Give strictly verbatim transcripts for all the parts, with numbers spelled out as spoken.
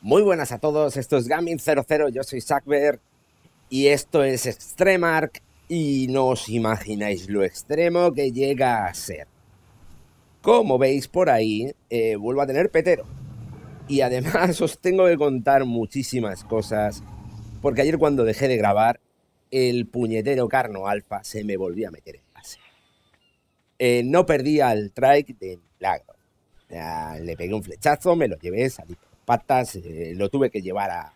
Muy buenas a todos, esto es Gaming cero cero, yo soy Sackber y esto es Extremarch y no os imagináis lo extremo que llega a ser. Como veis por ahí, eh, vuelvo a tener petero y además os tengo que contar muchísimas cosas porque ayer cuando dejé de grabar el puñetero Carno Alfa se me volvió a meter en base. Eh, no perdí al trike de milagro, ya, le pegué un flechazo, me lo llevé, salí patas, eh, lo tuve que llevar a,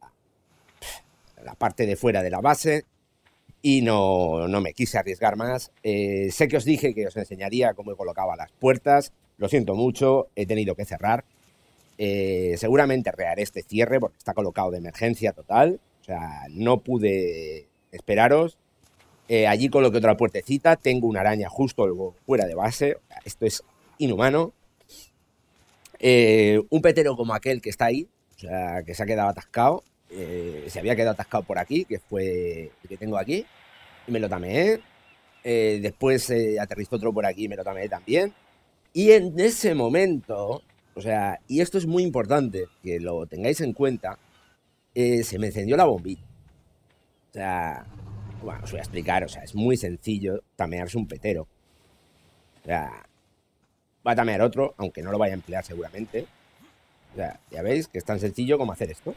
a la parte de fuera de la base y no, no me quise arriesgar más. Eh, sé que os dije que os enseñaría cómo he colocado las puertas, lo siento mucho, he tenido que cerrar. Eh, seguramente reharé este cierre porque está colocado de emergencia total, o sea, no pude esperaros. Eh, allí coloqué otra puertecita, tengo una araña justo fuera de base, o sea, esto es inhumano. Eh, un petero como aquel que está ahí, o sea, que se ha quedado atascado, eh, se había quedado atascado por aquí, que fue el que tengo aquí, y me lo tameé. Eh, después eh, aterrizó otro por aquí y me lo tameé también. Y en ese momento, o sea, y esto es muy importante que lo tengáis en cuenta, eh, se me encendió la bombilla. O sea, bueno, os voy a explicar, o sea, es muy sencillo tamearse un petero. O sea, va a tamear otro, aunque no lo vaya a emplear seguramente. O sea, ya veis que es tan sencillo como hacer esto.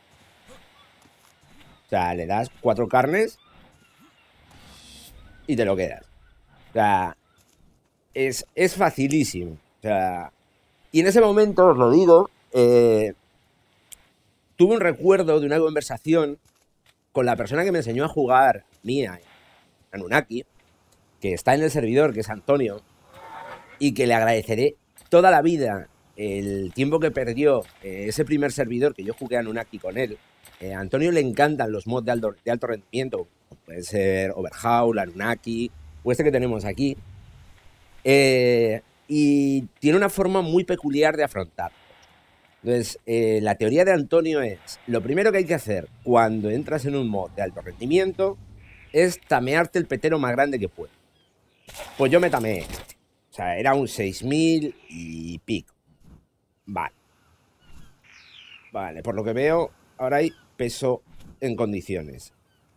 O sea, le das cuatro carnes y te lo quedas. O sea, es, es facilísimo. O sea, y en ese momento, os lo digo, eh, tuve un recuerdo de una conversación con la persona que me enseñó a jugar mía, Anunnaki, que está en el servidor, que es Antonio, y que le agradeceré toda la vida el tiempo que perdió eh, ese primer servidor que yo jugué a Anunnaki con él. Eh, a Antonio le encantan los mods de alto, de alto rendimiento, puede ser Overhaul, Anunnaki, o este que tenemos aquí. Eh, y tiene una forma muy peculiar de afrontar. Entonces, eh, la teoría de Antonio es, lo primero que hay que hacer cuando entras en un mod de alto rendimiento es tamearte el petero más grande que puedas. Pues yo me tameé este. O sea, era un seis mil y pico. Vale. Vale, por lo que veo, ahora hay peso en condiciones.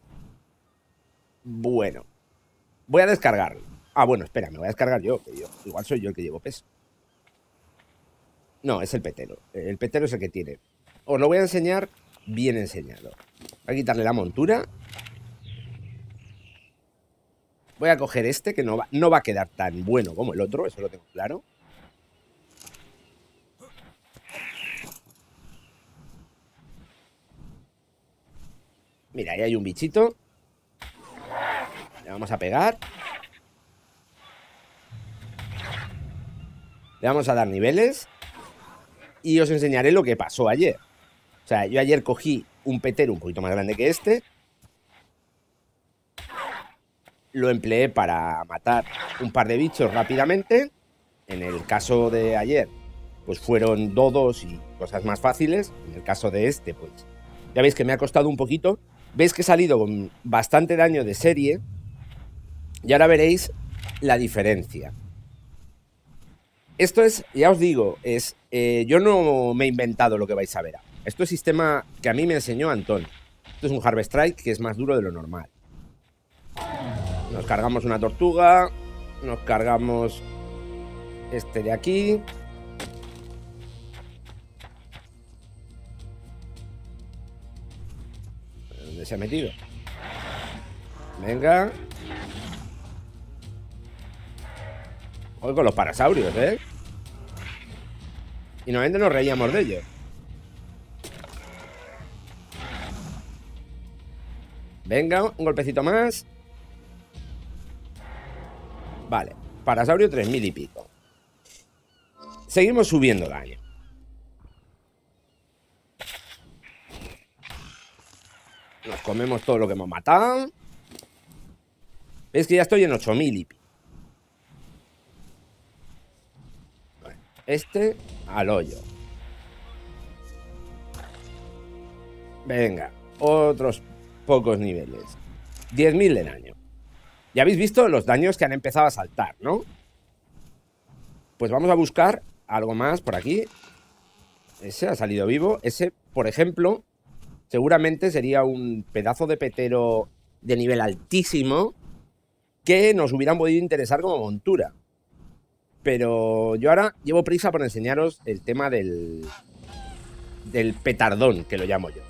Bueno. Voy a descargarlo. Ah, bueno, espera, me voy a descargar yo, que yo. Igual soy yo el que llevo peso. No, es el petero. El petero es el que tiene. Os lo voy a enseñar bien enseñado. Voy a quitarle la montura. Voy a coger este, que no va, no va a quedar tan bueno como el otro, eso lo tengo claro. Mira, ahí hay un bichito. Le vamos a pegar. Le vamos a dar niveles. Y os enseñaré lo que pasó ayer. O sea, yo ayer cogí un petero un poquito más grande que este. Lo empleé para matar un par de bichos rápidamente. En el caso de ayer, pues fueron dodos y cosas más fáciles. En el caso de este, pues ya veis que me ha costado un poquito. Veis que he salido con bastante daño de serie. Y ahora veréis la diferencia. Esto es, ya os digo, es eh, yo no me he inventado lo que vais a ver. Esto es sistema que a mí me enseñó Antonio. Esto es un Harvest Strike que es más duro de lo normal. Nos cargamos una tortuga. Nos cargamos este de aquí. ¿Dónde se ha metido? Venga. Hoy con los parasaurios, ¿eh? Y normalmente nos reíamos de ellos. Venga, un golpecito más. Vale, parasaurio tres mil y pico. Seguimos subiendo daño. Nos comemos todo lo que hemos matado. Veis que ya estoy en ocho mil y pico. Este al hoyo. Venga, otros pocos niveles. diez mil de daño. Ya habéis visto los daños que han empezado a saltar, ¿no? Pues vamos a buscar algo más por aquí. Ese ha salido vivo. Ese, por ejemplo, seguramente sería un pedazo de petero de nivel altísimo que nos hubieran podido interesar como montura. Pero yo ahora llevo prisa por enseñaros el tema del, del petardón, que lo llamo yo.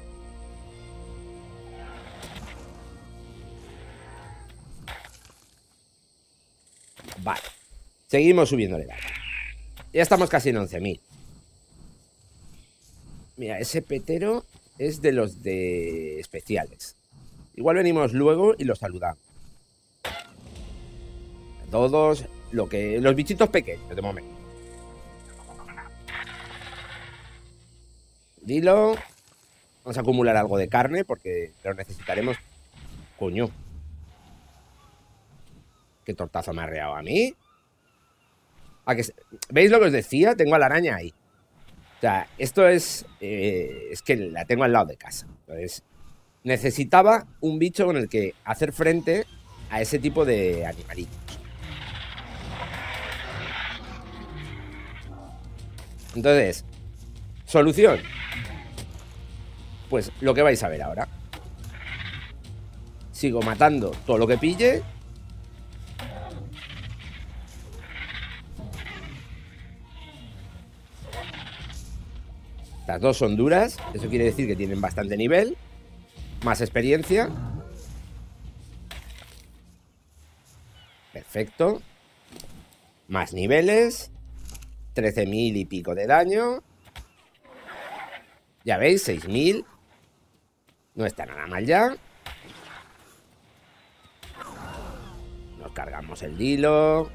Vale. Seguimos subiéndole daño. Ya estamos casi en once mil. Mira, ese petero es de los de especiales. Igual venimos luego y los saludamos. Todos, lo que, los bichitos pequeños, de momento. Dilo. Vamos a acumular algo de carne porque lo necesitaremos. Coño. ¿Qué tortazo me ha reado a mí? ¿A que, ¿veis lo que os decía? Tengo a la araña ahí. O sea, esto es... Eh, es que la tengo al lado de casa. Entonces, necesitaba un bicho con el que hacer frente a ese tipo de animalitos. Entonces, solución. Pues lo que vais a ver ahora. Sigo matando todo lo que pille. Las dos son duras. Eso quiere decir que tienen bastante nivel. Más experiencia. Perfecto. Más niveles. trece mil y pico de daño. Ya veis, seis mil. No está nada mal ya. Nos cargamos el dilo.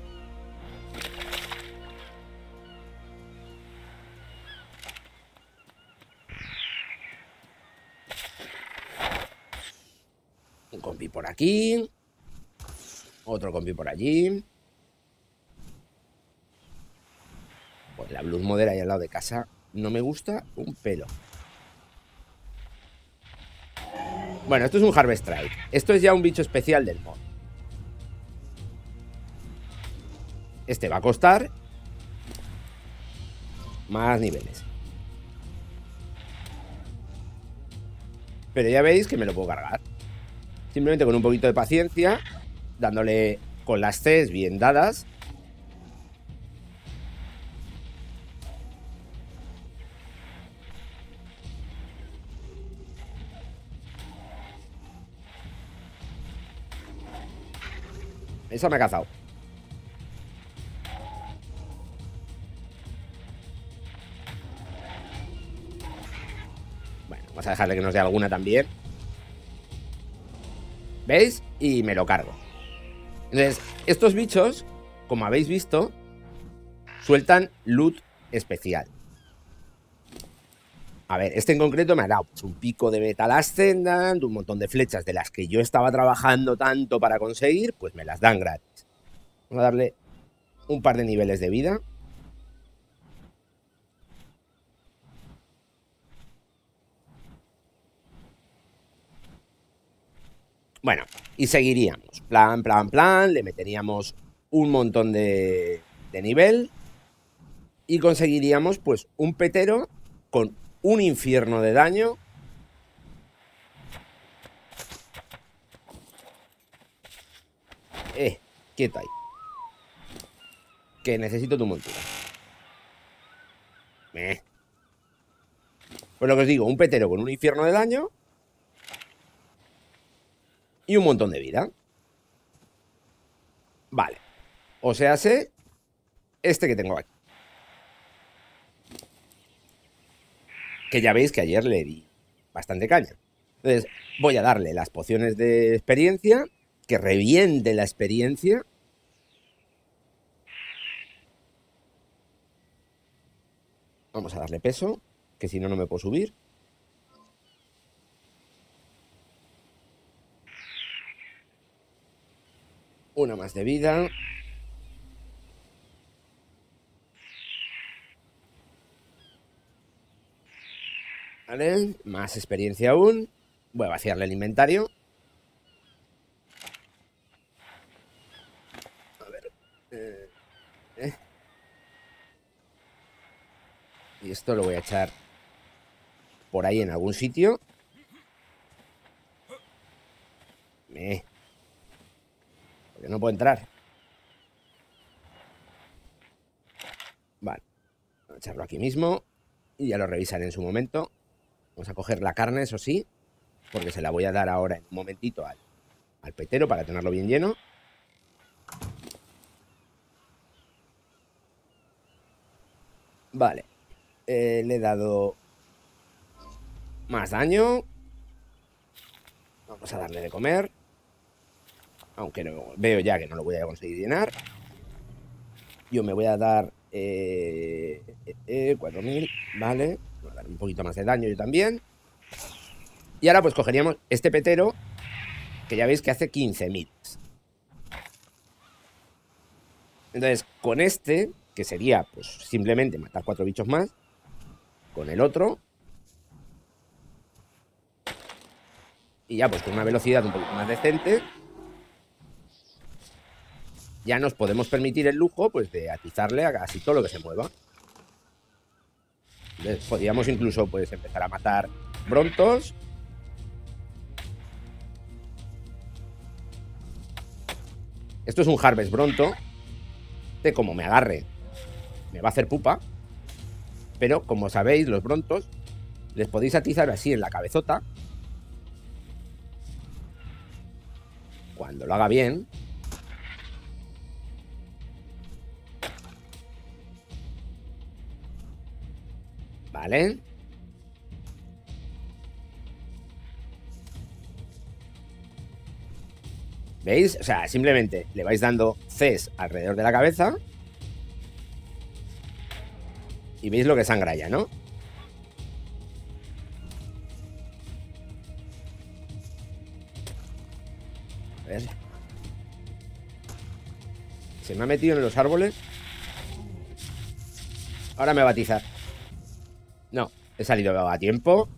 Un compi por aquí. Otro compi por allí. Pues la Blood Mother ahí al lado de casa no me gusta un pelo. Bueno, esto es un Harvest Strike. Esto es ya un bicho especial del mod. Este va a costar más niveles. Pero ya veis que me lo puedo cargar. Simplemente con un poquito de paciencia, dándole con las Cs bien dadas. Esa me ha cazado. Bueno, vamos a dejarle que nos dé alguna también. ¿Veis? Y me lo cargo. Entonces, estos bichos, como habéis visto, sueltan loot especial. A ver, este en concreto me ha dado pues, un pico de Metal Ascendant, un montón de flechas de las que yo estaba trabajando tanto para conseguir, pues me las dan gratis. Vamos a darle un par de niveles de vida. Bueno, y seguiríamos. Plan, plan, plan. Le meteríamos un montón de, de nivel. Y conseguiríamos, pues, un petero con un infierno de daño. Eh, quieto ahí. Que necesito tu montura. Eh. Pues lo que os digo, un petero con un infierno de daño. Y un montón de vida. Vale. O sea, sé este que tengo aquí. Que ya veis que ayer le di bastante caña. Entonces, voy a darle las pociones de experiencia. Que reviente la experiencia. Vamos a darle peso. Que si no, no me puedo subir. Una más de vida. Vale, más experiencia aún. Voy a vaciarle el inventario. A ver. Eh, eh. Y esto lo voy a echar por ahí en algún sitio. Eh. Porque no puedo entrar. Vale. Voy a echarlo aquí mismo. Y ya lo revisaré en su momento. Vamos a coger la carne, eso sí. Porque se la voy a dar ahora en un momentito al, al petero para tenerlo bien lleno. Vale. Eh, le he dado más daño. Vamos a darle de comer. Aunque no, veo ya que no lo voy a conseguir llenar. Yo me voy a dar eh, eh, eh, cuatro mil. Vale. Voy a dar un poquito más de daño yo también. Y ahora pues cogeríamos este petero, que ya veis que hace quince mil. Entonces, con este, que sería pues simplemente matar cuatro bichos más, con el otro, y ya pues con una velocidad un poquito más decente, ya nos podemos permitir el lujo pues de atizarle a casi todo lo que se mueva. Entonces, podríamos incluso pues empezar a matar brontos. Esto es un Harvest Bronto. Este, como me agarre, me va a hacer pupa. Pero, como sabéis, los brontos les podéis atizar así en la cabezota. Cuando lo haga bien. Vale. ¿Veis? O sea, simplemente le vais dando Cs alrededor de la cabeza. Y veis lo que sangra ya, ¿no? A ver. Se me ha metido en los árboles. Ahora me va a atizar. No, he salido a tiempo.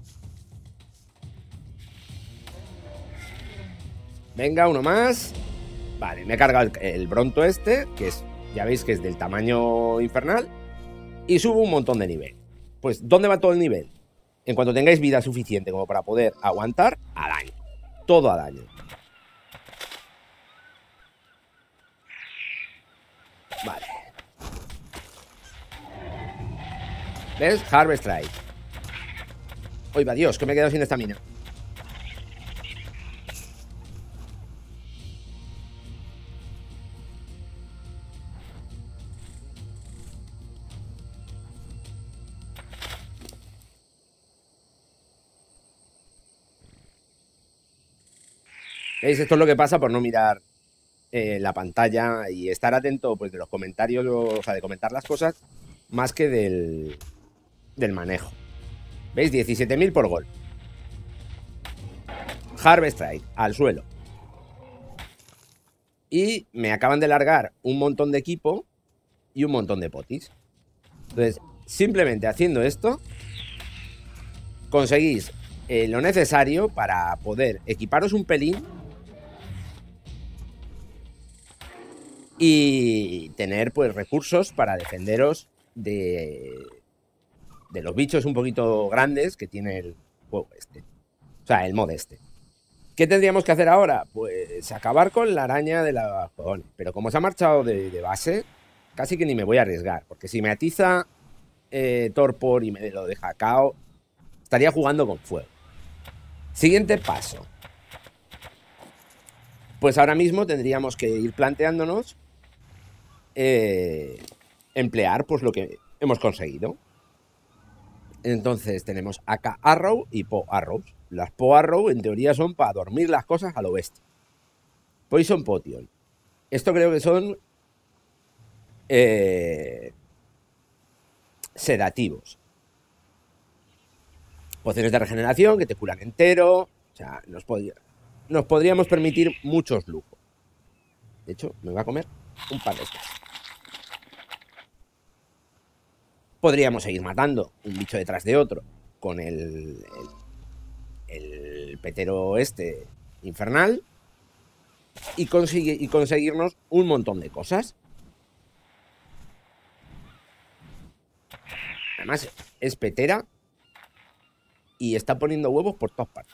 Venga, uno más. Vale, me he cargado el, el bronto este, que es, ya veis que es del tamaño infernal. Y subo un montón de nivel. Pues, ¿dónde va todo el nivel? En cuanto tengáis vida suficiente como para poder aguantar, a daño. Todo a daño. Vale. ¿Ves? Harvest Strike. Oiga, Dios, que me he quedado sin estamina. ¿Veis? Esto es lo que pasa por no mirar eh, la pantalla y estar atento pues de los comentarios, o sea, de comentar las cosas, más que del, del manejo. ¿Veis? diecisiete mil por gol. Harvest Strike, al suelo. Y me acaban de largar un montón de equipo y un montón de potis. Entonces, simplemente haciendo esto, conseguís eh, lo necesario para poder equiparos un pelín y tener pues recursos para defenderos de, de los bichos un poquito grandes que tiene el juego este. O sea, el mod este. ¿Qué tendríamos que hacer ahora? Pues acabar con la araña de la cojones. Pero como se ha marchado de, de base, casi que ni me voy a arriesgar. Porque si me atiza eh, Torpor y me lo deja cao, estaría jugando con fuego. Siguiente paso. Pues ahora mismo tendríamos que ir planteándonos eh, emplear pues lo que hemos conseguido. Entonces tenemos A K Arrow y Po Arrows. Las Po Arrow en teoría son para dormir las cosas al oeste. Poison Potion. Esto creo que son eh, sedativos. Pociones de regeneración que te curan entero. O sea, nos, podría, nos podríamos permitir muchos lujos. De hecho, me voy a comer un par de estas. Podríamos seguir matando un bicho detrás de otro con el, el, el petero este infernal y, consigue, y conseguirnos un montón de cosas. Además, es petera y está poniendo huevos por todas partes.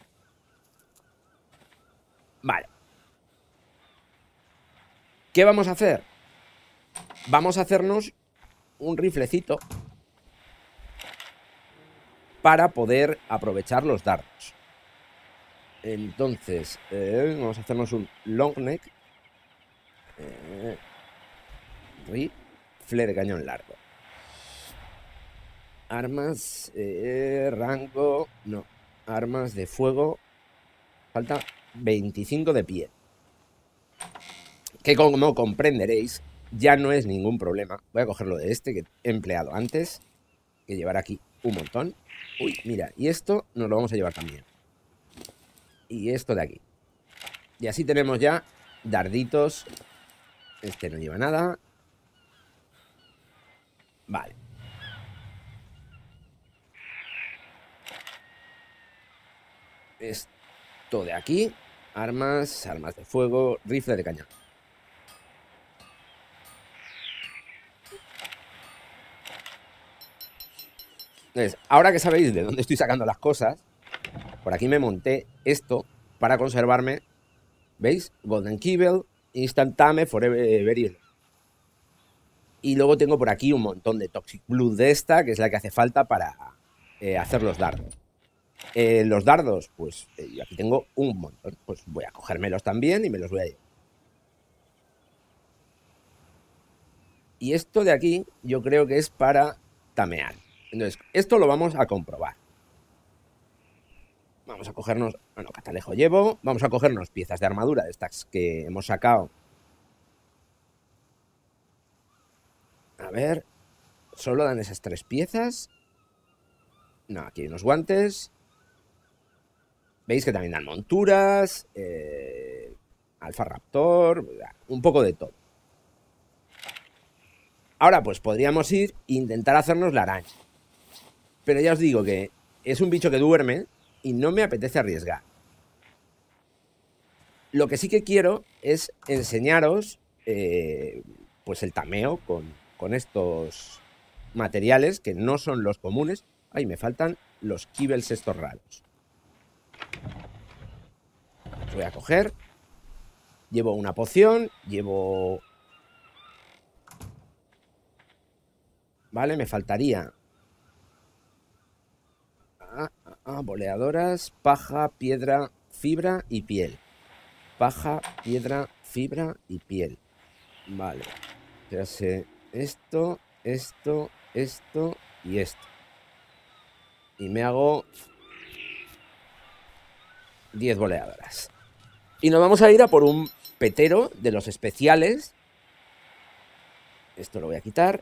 Vale. ¿Qué vamos a hacer? Vamos a hacernos un riflecito para poder aprovechar los dardos. Entonces, eh, vamos a hacernos un long neck. Eh, rifle de cañón largo. Armas, eh, rango, no. Armas de fuego. Falta veinticinco de piel. Que como comprenderéis, ya no es ningún problema. Voy a cogerlo de este que he empleado antes, que llevar aquí un montón. Uy, mira, y esto nos lo vamos a llevar también. Y esto de aquí. Y así tenemos ya darditos. Este no lleva nada. Vale. Esto de aquí. Armas, armas de fuego, rifle de cañón. Entonces, ahora que sabéis de dónde estoy sacando las cosas, por aquí me monté esto para conservarme. ¿Veis? Golden Kibble, Instant Tame, Forever Yellow. Y luego tengo por aquí un montón de Toxic Blood de esta, que es la que hace falta para eh, hacer los dardos. Eh, los dardos, pues eh, aquí tengo un montón. Pues voy a cogérmelos también y me los voy a llevar. Y esto de aquí yo creo que es para tamear. Entonces, esto lo vamos a comprobar. Vamos a cogernos... Bueno, catalejo llevo. Vamos a cogernos piezas de armadura de estas que hemos sacado. A ver... ¿Solo dan esas tres piezas? No, aquí hay unos guantes. Veis que también dan monturas. Eh, Alfa Raptor. Un poco de todo. Ahora pues podríamos ir e intentar hacernos la araña. Pero ya os digo que es un bicho que duerme y no me apetece arriesgar. Lo que sí que quiero es enseñaros eh, pues el tameo con, con estos materiales que no son los comunes. Ay, me faltan los kibbles estos raros. Los voy a coger. Llevo una poción, llevo... Vale, me faltaría... Ah, ah, ah, boleadoras, paja, piedra, fibra y piel. Paja, piedra, fibra y piel. Vale. Ya sé esto, esto, esto y esto. Y me hago diez boleadoras. Y nos vamos a ir a por un petero de los especiales. Esto lo voy a quitar.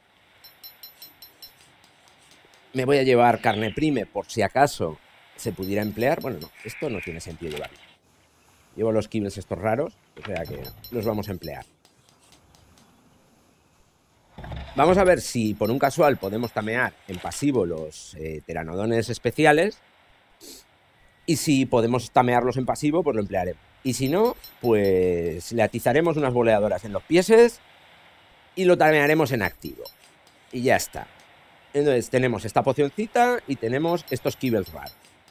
Me voy a llevar carne prime por si acaso se pudiera emplear. Bueno, no, esto no tiene sentido llevarlo. Llevo los kibbles estos raros, o sea que los vamos a emplear. Vamos a ver si por un casual podemos tamear en pasivo los eh, teranodones especiales. Y si podemos tamearlos en pasivo, pues lo emplearemos. Y si no, pues le atizaremos unas boleadoras en los pieses y lo tamearemos en activo. Y ya está. Entonces tenemos esta pocioncita y tenemos estos kibbles raros.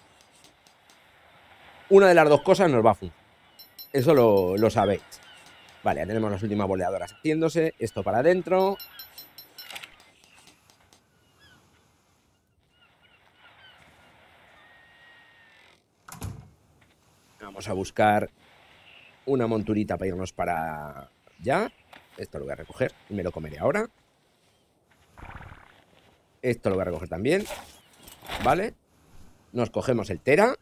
Una de las dos cosas nos va a funcionar. Eso lo, lo sabéis. Vale, ya tenemos las últimas boleadoras haciéndose. Esto para adentro. Vamos a buscar una monturita para irnos para allá. Esto lo voy a recoger y me lo comeré ahora. Esto lo voy a recoger también. Vale. Nos cogemos el Tera.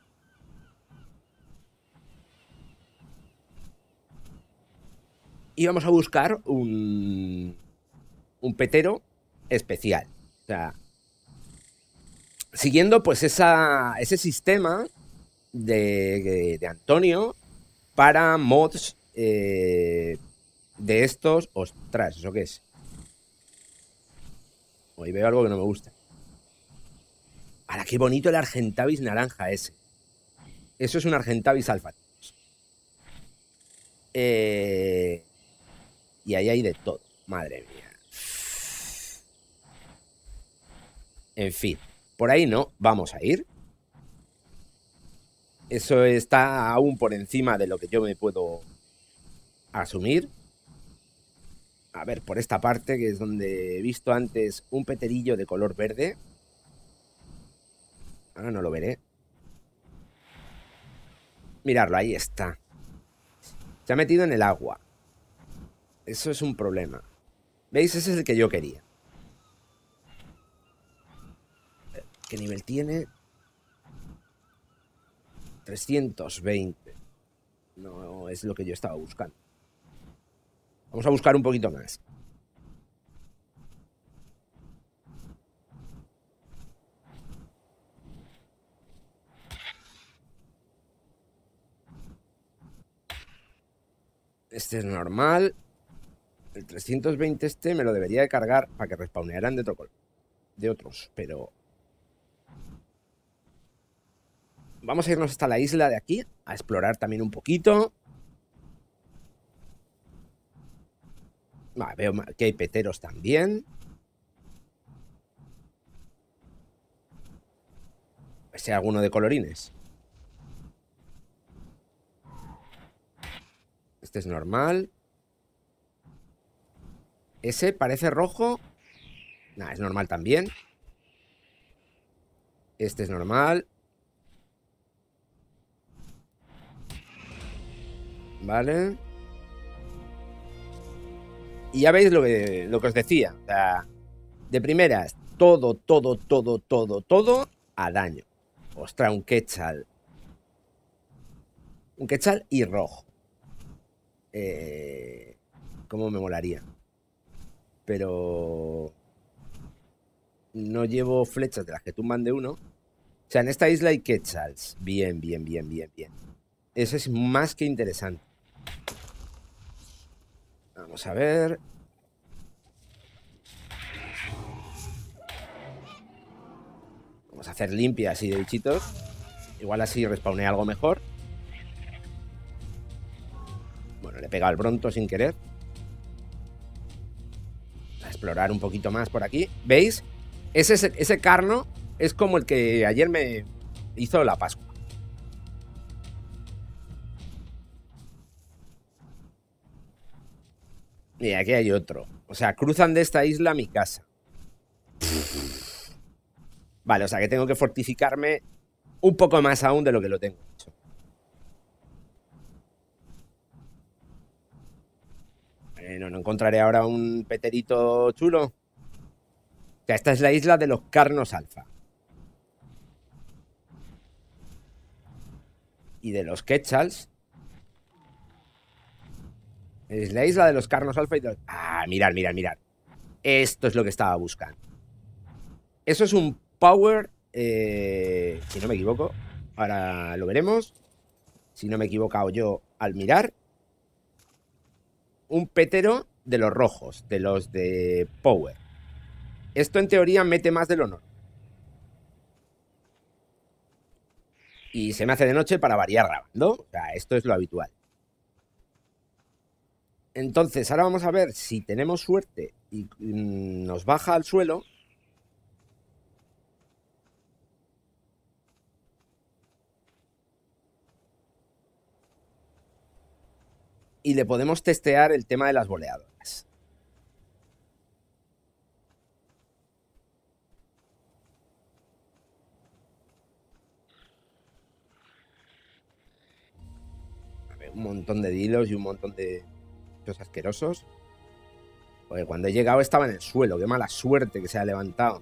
Y vamos a buscar un, un petero especial. O sea, siguiendo pues esa, ese sistema de, de Antonio para mods eh, de estos. Ostras, ¿eso qué es? Hoy veo algo que no me gusta. Ahora, qué bonito el Argentavis naranja ese. Eso es un Argentavis alfa. Eh, y ahí hay de todo. Madre mía. En fin, por ahí no vamos a ir. Eso está aún por encima de lo que yo me puedo asumir. A ver, por esta parte, que es donde he visto antes un peterillo de color verde. Ahora no lo veré. Mirarlo, ahí está. Se ha metido en el agua. Eso es un problema. ¿Veis? Ese es el que yo quería. ¿Qué nivel tiene? trescientos veinte. No es lo que yo estaba buscando. Vamos a buscar un poquito más. Este es normal. El trescientos veinte este me lo debería de cargar para que respawnearan de otro color. De otros, pero... Vamos a irnos hasta la isla de aquí, a explorar también un poquito. Ah, veo que hay peteros también. Si hay alguno de colorines. Este es normal. Ese parece rojo. Nah, es normal también. Este es normal. Vale. Y ya veis lo que, lo que os decía. O sea, de primeras, todo, todo, todo, todo, todo a daño. Ostras, un quetzal. Un quetzal y rojo. Eh, ¿Cómo me molaría? Pero... no llevo flechas de las que tumban de uno. O sea, en esta isla hay quetzals. Bien, bien, bien, bien, bien. Eso es más que interesante. Vamos a ver. Vamos a hacer limpia así de bichitos. Igual así respawné algo mejor. Bueno, le he pegado el bronto sin querer. A explorar un poquito más por aquí. ¿Veis? Ese, ese carno es como el que ayer me hizo la Pascua. Y aquí hay otro. O sea, cruzan de esta isla a mi casa. Vale, o sea que tengo que fortificarme un poco más aún de lo que lo tengo hecho. Bueno, no encontraré ahora un peterito chulo. O sea, esta es la isla de los carnos alfa. Y de los quetzals. Es la isla de los carnos alfa y de los... Ah, mirad, mirad, mirad. Esto es lo que estaba buscando. Eso es un power, eh, si no me equivoco. Ahora lo veremos. Si no me he equivocado yo al mirar. Un petero de los rojos, de los de power. Esto en teoría mete más del honor. Y se me hace de noche para variar grabando. O sea, esto es lo habitual. Entonces, ahora vamos a ver si tenemos suerte y nos baja al suelo. Y le podemos testear el tema de las boleadoras. A ver, un montón de dilos y un montón de bichos asquerosos. Porque cuando he llegado estaba en el suelo. Qué mala suerte que se ha levantado.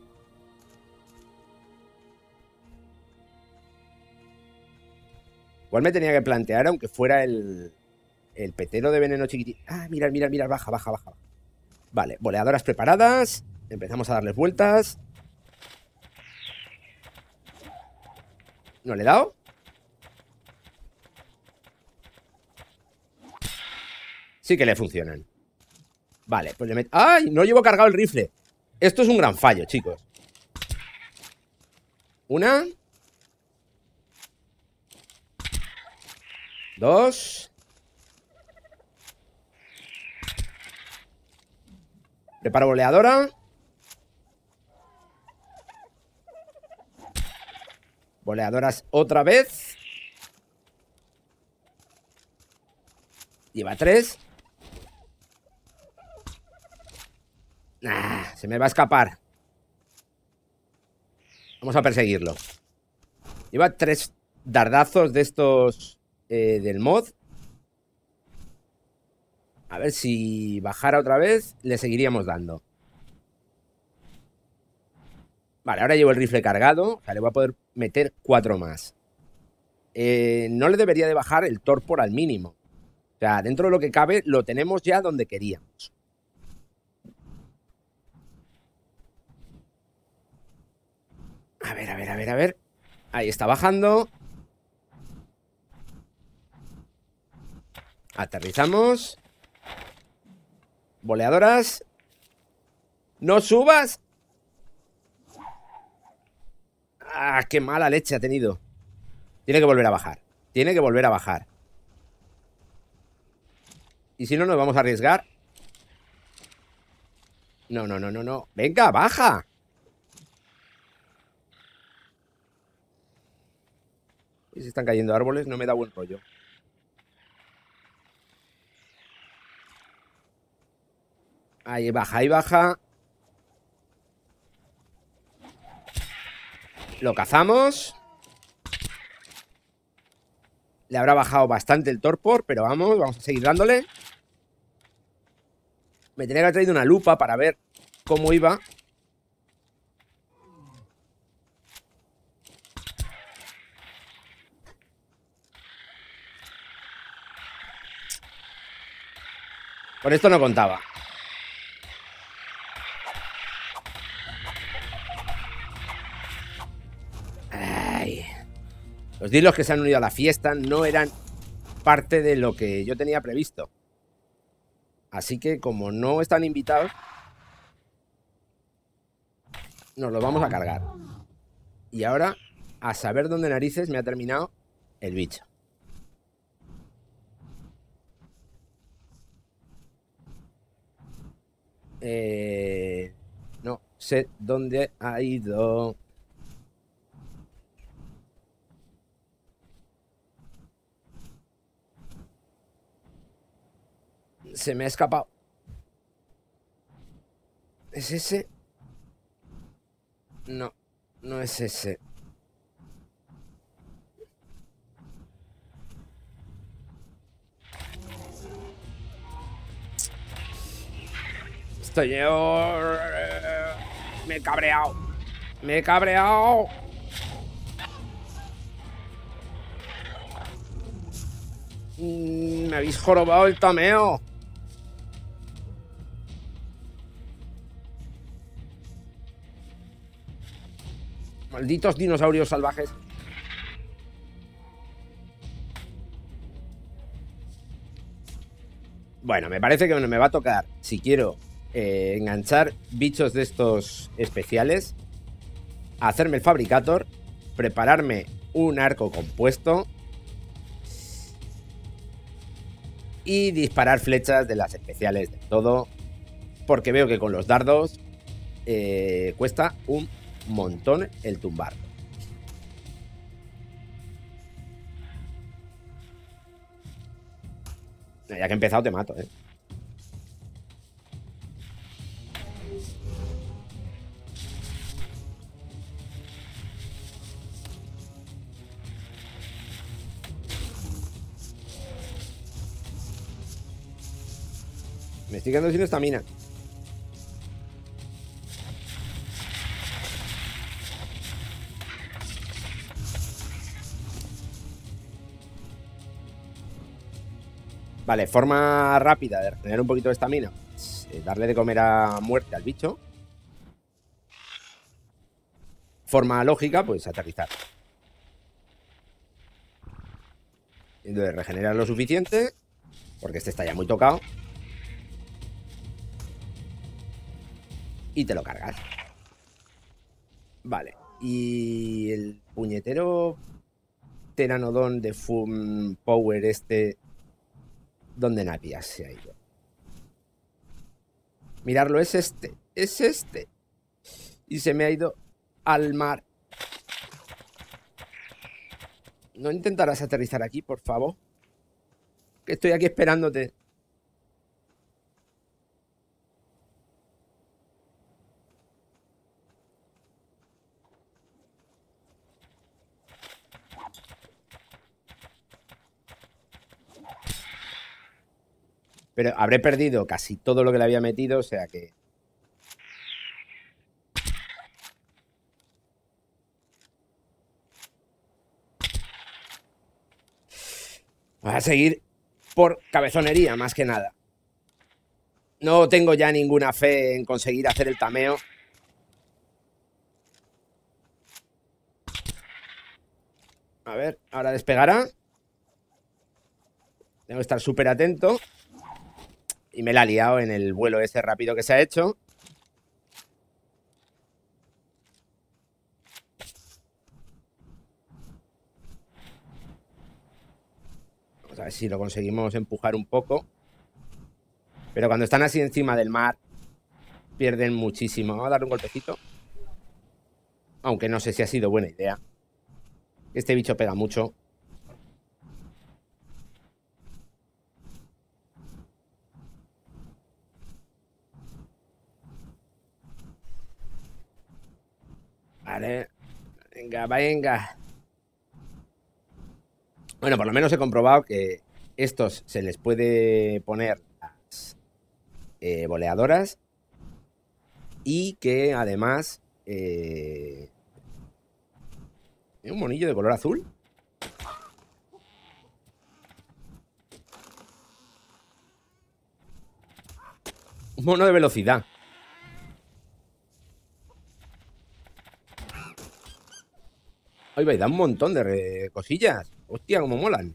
Igual me tenía que plantear, aunque fuera el, el petero de veneno chiquitito. Ah, mirad, mirad, mirad, baja, baja, baja. Vale, boleadoras preparadas. Empezamos a darles vueltas. ¿No le he dado? Sí que le funcionan. Vale, pues le meto... ¡Ay! No llevo cargado el rifle. Esto es un gran fallo, chicos. Una. Dos. Preparo boleadora. Boleadoras otra vez. Lleva tres. Nah, se me va a escapar. Vamos a perseguirlo. Lleva tres dardazos de estos eh, del mod. A ver si bajara otra vez, le seguiríamos dando. Vale, ahora llevo el rifle cargado. O sea, le voy a poder meter cuatro más. Eh, no le debería de bajar el torpor al mínimo. O sea, dentro de lo que cabe, lo tenemos ya donde queríamos. A ver, a ver, a ver, a ver. Ahí está bajando. Aterrizamos. Boleadoras. ¡No subas! ¡Ah, qué mala leche ha tenido! Tiene que volver a bajar. Tiene que volver a bajar. Y si no, nos vamos a arriesgar. No, no, no, no, no. ¡Venga, baja! Y se están cayendo árboles, no me da buen rollo. Ahí baja, ahí baja. Lo cazamos. Le habrá bajado bastante el torpor, pero vamos, vamos a seguir dándole. Me tenía que haber traído una lupa para ver cómo iba. Con esto no contaba. Ay. Los dilos que se han unido a la fiesta no eran parte de lo que yo tenía previsto. Así que como no están invitados, nos los vamos a cargar. Y ahora, a saber dónde narices me ha terminado el bicho. Eh, no sé dónde ha ido. Se me ha escapado. ¿Es ese? No, no es ese. Estoy yo... Me he cabreado. Me he cabreado. Mm, me habéis jorobado el tameo. Malditos dinosaurios salvajes. Bueno, me parece que me va a tocar, si quiero eh, enganchar bichos de estos especiales, hacerme el fabricator, prepararme un arco compuesto y disparar flechas de las especiales de todo, porque veo que con los dardos eh, cuesta un montón el tumbar. Ya que he empezado te mato, ¿eh? Me estoy quedando sin estamina. Vale, forma rápida de regenerar un poquito de estamina. Eh, darle de comer a muerte al bicho. Forma lógica, pues aterrizar. Entonces regenerar lo suficiente, porque este está ya muy tocado. Y te lo cargas. Vale. Y el puñetero Pteranodon de Fun Power este... ¿Dónde napias se ha ido? Mirarlo, es este. Es este. Y se me ha ido al mar. ¿No intentarás aterrizar aquí, por favor? Que estoy aquí esperándote. Pero habré perdido casi todo lo que le había metido, o sea que... Voy a seguir por cabezonería, más que nada. No tengo ya ninguna fe en conseguir hacer el tameo. A ver, ahora despegará. Tengo que estar súper atento. Y me la ha liado en el vuelo ese rápido que se ha hecho. Vamos a ver si lo conseguimos empujar un poco. Pero cuando están así encima del mar, pierden muchísimo. Vamos a darle un golpecito. Aunque no sé si ha sido buena idea. Este bicho pega mucho. Vale. Venga, venga. Bueno, por lo menos he comprobado que estos se les puede poner las eh, boleadoras. Y que además... Eh... ¿Hay un monillo de color azul? Un mono de velocidad. Ahí va, y da un montón de cosillas. Hostia, cómo molan.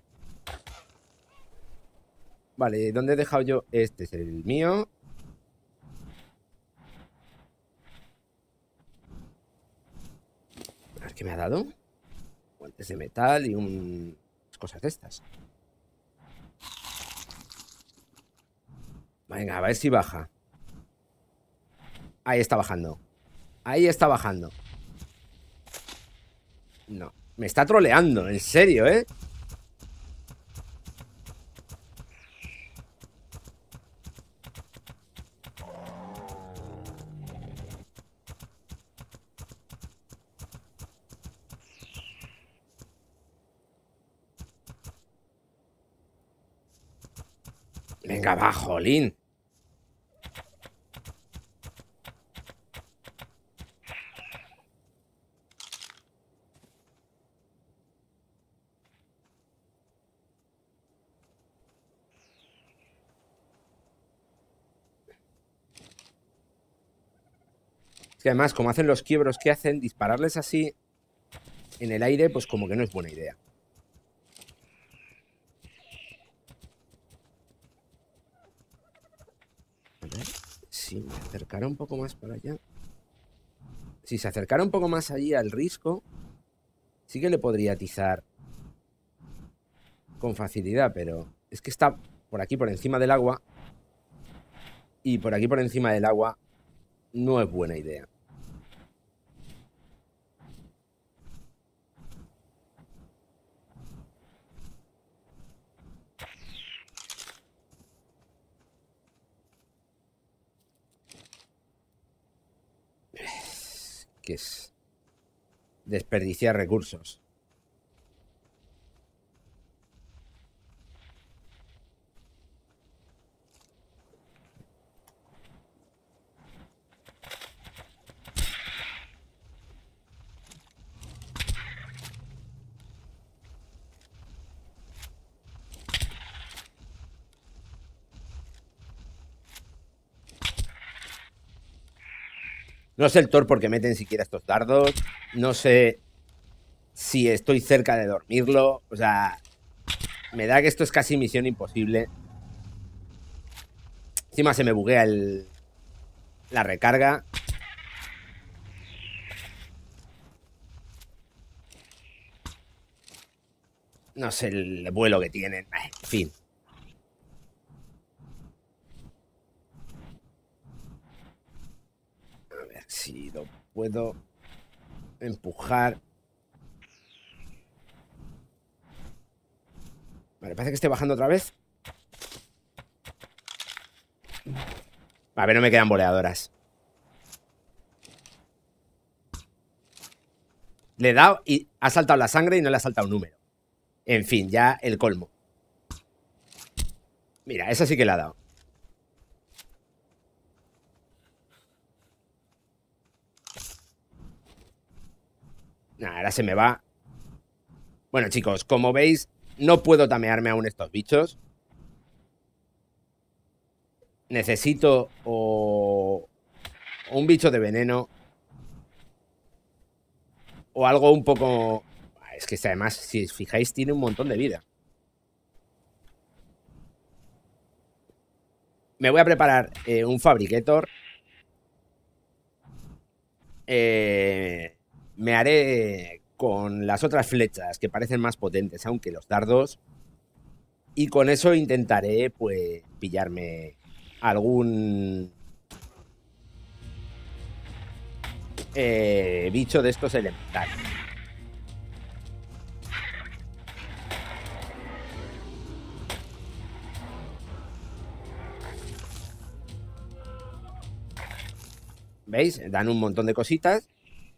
Vale, ¿dónde he dejado yo? Este es el mío. A ver qué me ha dado. Guantes de metal y un... cosas de estas. Venga, a ver si baja. Ahí está bajando. Ahí está bajando. No, me está troleando, en serio, ¿eh? Venga, va, jolín. Es que además, como hacen los quiebros que hacen, dispararles así en el aire, pues como que no es buena idea. A ver, si me acercara un poco más para allá. Si se acercara un poco más allí al risco, sí que le podría atizar con facilidad, pero es que está por aquí por encima del agua. Y por aquí por encima del agua no es buena idea. Que es desperdiciar recursos. No sé el Thor por qué meten siquiera estos dardos. No sé si estoy cerca de dormirlo. O sea, me da que esto es casi misión imposible. Encima se me buguea el... la recarga. No sé el vuelo que tienen. En fin. A ver si lo puedo empujar. Vale, parece que esté bajando otra vez. A ver, no me quedan boleadoras. Le he dado y ha saltado la sangre y no le ha saltado un número. En fin, ya el colmo. Mira, esa sí que le ha dado. Nah, ahora se me va. Bueno, chicos, como veis, no puedo tamearme aún estos bichos. Necesito o un bicho de veneno o algo un poco... Es que además, si os fijáis, tiene un montón de vida. Me voy a preparar eh, un Fabricator. Eh, me haré con las otras flechas que parecen más potentes, aunque los dardos. Y con eso intentaré, pues, pillarme algún eh, bicho de estos elementales. ¿Veis? Dan un montón de cositas.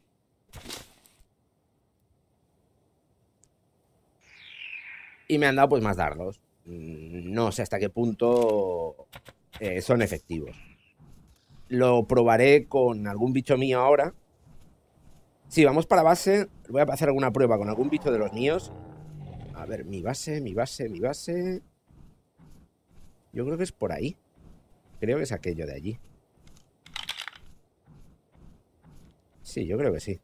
Y me han dado pues más dardos. No sé hasta qué punto eh, son efectivos. Lo probaré con algún bicho mío ahora. Si vamos para base, voy a hacer alguna prueba con algún bicho de los míos. A ver, mi base, mi base, mi base. Yo creo que es por ahí. Creo que es aquello de allí. Sí, yo creo que sí.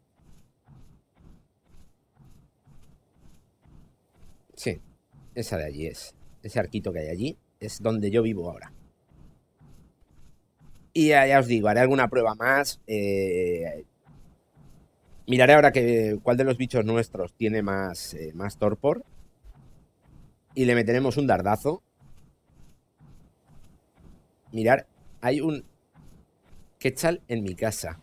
Sí, esa de allí es. Ese arquito que hay allí es donde yo vivo ahora. Y ya, ya os digo, haré alguna prueba más. Eh, miraré ahora que, cuál de los bichos nuestros tiene más, eh, más torpor. Y le meteremos un dardazo. Mirar, hay un Quetzal en mi casa.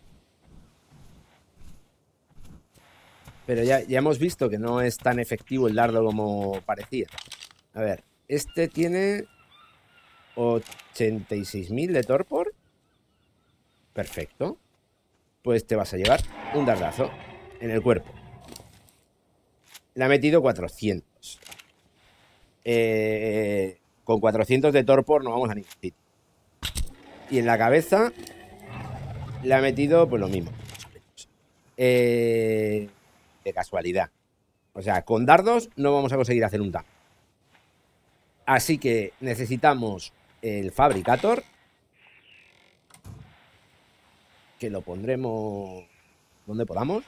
Pero ya, ya hemos visto que no es tan efectivo el dardo como parecía. A ver, este tiene ochenta y seis mil de torpor. Perfecto. Pues te vas a llevar un dardazo en el cuerpo. Le ha metido cuatrocientos. Eh, con cuatrocientos de torpor no vamos a ningún sitio. Y en la cabeza le ha metido pues lo mismo. Eh, de casualidad. O sea, con dardos no vamos a conseguir hacer un daño. Así que necesitamos el Fabricator, que lo pondremos donde podamos.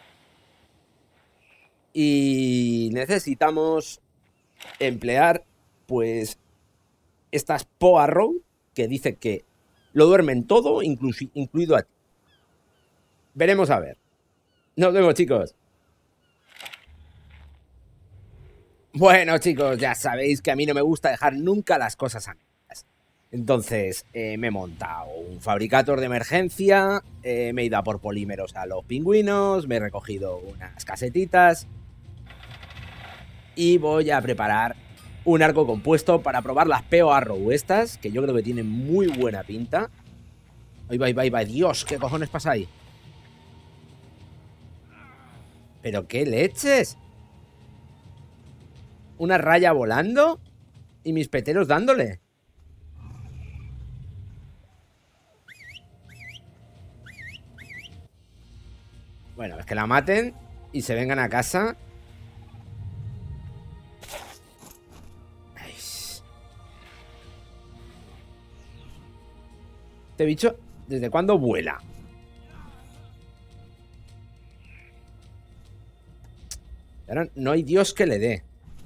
Y necesitamos emplear, pues, estas Poarrow, que dice que lo duermen todo, inclu incluido a ti. Veremos a ver. Nos vemos, chicos. Bueno, chicos, ya sabéis que a mí no me gusta dejar nunca las cosas a medias. Entonces, eh, me he montado un Fabricator de emergencia, eh, me he ido a por polímeros a los pingüinos, me he recogido unas casetitas y voy a preparar un arco compuesto para probar las Poarrow estas, que yo creo que tienen muy buena pinta. Ahí va, ahí va, ahí va. Dios, ¿qué cojones pasa ahí? ¿Pero qué leches? ¿Una raya volando? ¿Y mis peteros dándole? Bueno, es que la maten y se vengan a casa. Ay. Este bicho, ¿desde cuándo vuela? Ahora no hay Dios que le dé.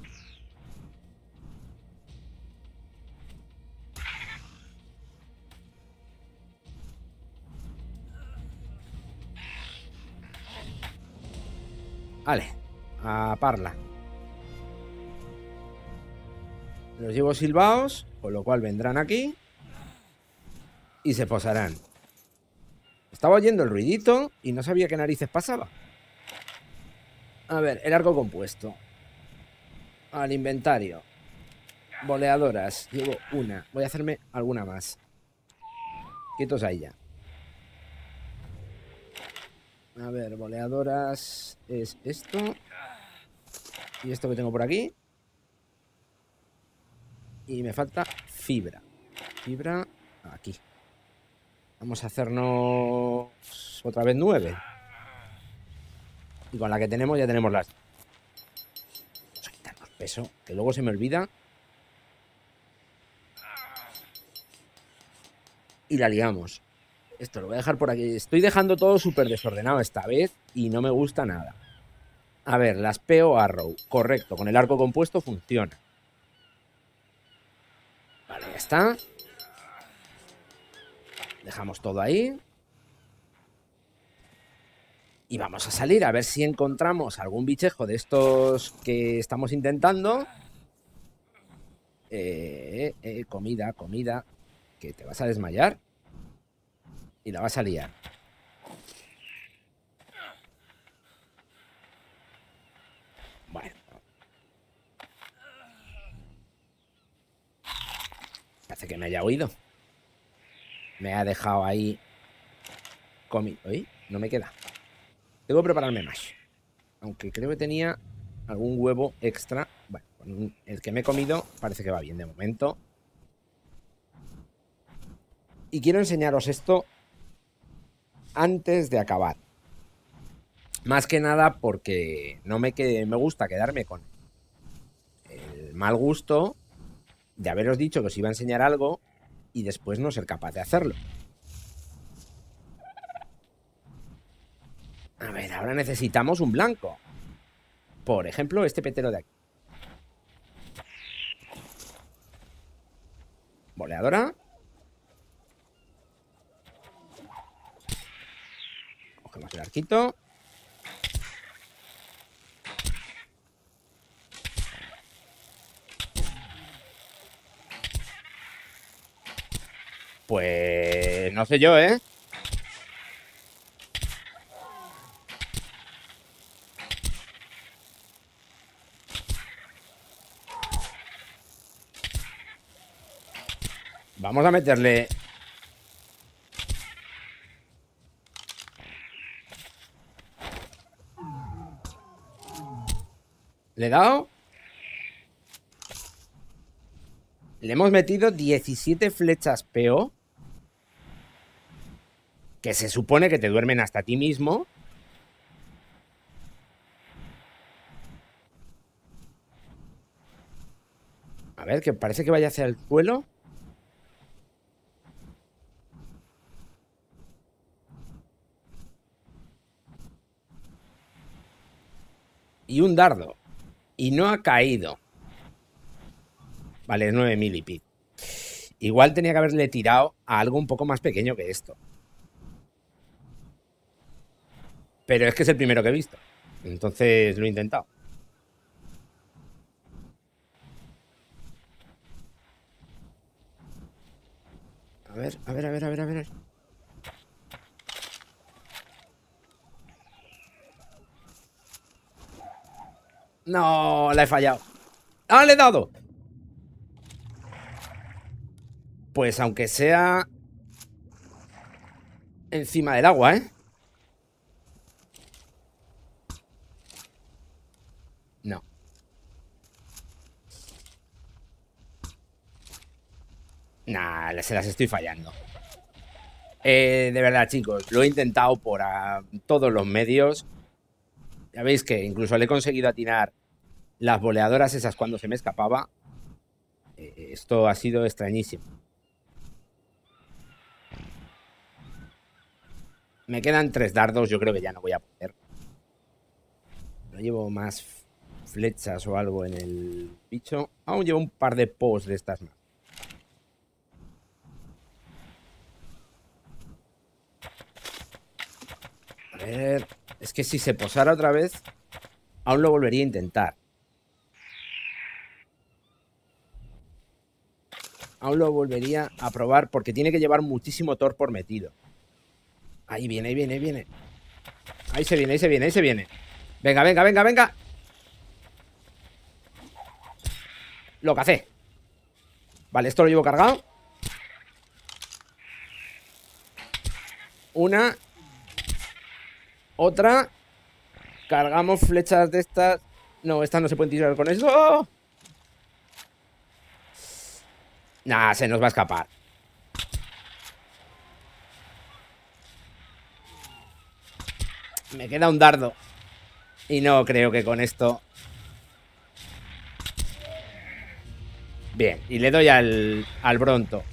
Vale, a parla. Los llevo silbaos, con lo cual vendrán aquí y se posarán. Estaba oyendo el ruidito y no sabía qué narices pasaba. A ver, el arco compuesto. Al inventario. Boleadoras. Llevo una. Voy a hacerme alguna más. Quietos ahí ya. A ver, boleadoras. Es esto. Y esto que tengo por aquí. Y me falta fibra. Fibra aquí. Vamos a hacernos otra vez nueve. Y con la que tenemos ya tenemos las... Vamos a quitarnos peso, que luego se me olvida. Y la liamos. Esto lo voy a dejar por aquí. Estoy dejando todo súper desordenado esta vez y no me gusta nada. A ver, las P O Arrow. Correcto, con el arco compuesto funciona. Vale, ya está. Dejamos todo ahí. Y vamos a salir a ver si encontramos algún bichejo de estos que estamos intentando. Eh, eh, comida, comida. Que te vas a desmayar. Y la vas a liar. Bueno. Parece que me haya oído. Me ha dejado ahí comi... ¿Oye? No me queda. Tengo que prepararme más. Aunque creo que tenía algún huevo extra. Bueno, con el que me he comido parece que va bien de momento. Y quiero enseñaros esto antes de acabar. Más que nada porque no me, que, me gusta quedarme con el mal gusto de haberos dicho que os iba a enseñar algo y después no ser capaz de hacerlo. A ver, ahora necesitamos un blanco. Por ejemplo, este petero de aquí. Boleadora. Cogemos el arquito. Pues no sé yo, ¿eh? Vamos a meterle... ¿Le he dado? Le hemos metido diecisiete flechas P O. Que se supone que te duermen hasta ti mismo. A ver, que parece que vaya hacia el suelo. Y un dardo. Y no ha caído. Vale, es nueve mil y pico. Igual tenía que haberle tirado a algo un poco más pequeño que esto. Pero es que es el primero que he visto. Entonces lo he intentado. A ver, a ver, a ver, a ver, a ver. No, la he fallado. ¡Ah, le he dado! Pues aunque sea encima del agua, ¿eh? No. Nah, se las estoy fallando. Eh, de verdad, chicos, lo he intentado por a, todos los medios. Ya veis que incluso le he conseguido atinar las boleadoras esas cuando se me escapaba. Eh, esto ha sido extrañísimo. Me quedan tres dardos, yo creo que ya no voy a poder. No llevo más flechas o algo en el bicho. Aún llevo un par de pos de estas más. A ver, es que si se posara otra vez, aún lo volvería a intentar. Aún lo volvería a probar porque tiene que llevar muchísimo torpor metido. Ahí viene, ahí viene, ahí viene. Ahí se viene, ahí se viene, ahí se viene. Venga, venga, venga, venga. Lo cacé. Vale, esto lo llevo cargado. Una. Otra. Cargamos flechas de estas. No, estas no se pueden tirar con eso. Nah, se nos va a escapar. Me queda un dardo. Y no creo que con esto... Bien, y le doy al, al Bronto.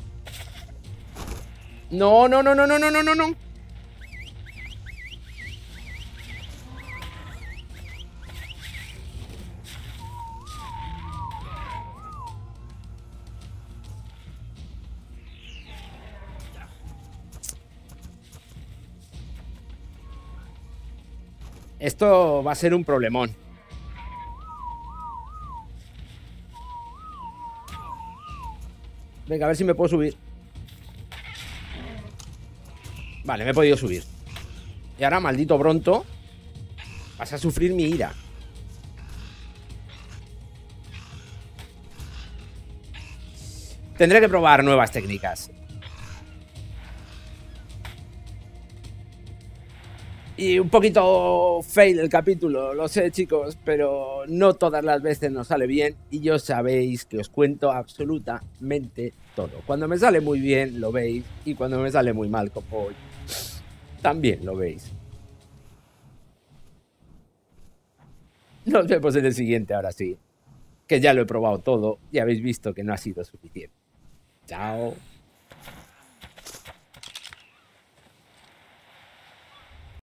No, no, no, no, no, no, no, no, no. Esto va a ser un problemón. Venga, a ver si me puedo subir. Vale, me he podido subir. Y ahora, maldito Bronto, vas a sufrir mi ira. Tendré que probar nuevas técnicas. Y un poquito fail el capítulo, lo sé, chicos, pero no todas las veces nos sale bien y yo sabéis que os cuento absolutamente todo. Cuando me sale muy bien, lo veis, y cuando me sale muy mal, como hoy, también lo veis. Nos vemos en el siguiente, ahora sí, que ya lo he probado todo y habéis visto que no ha sido suficiente. Chao.